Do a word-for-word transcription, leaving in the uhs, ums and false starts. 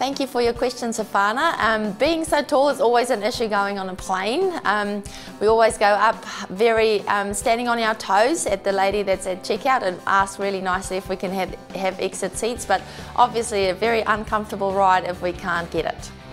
Thank you for your question, Safana. Um, being so tall is always an issue going on a plane. Um, we always go up very, um, standing on our toes at the lady that's at checkout and ask really nicely if we can have, have exit seats, but obviously a very uncomfortable ride if we can't get it.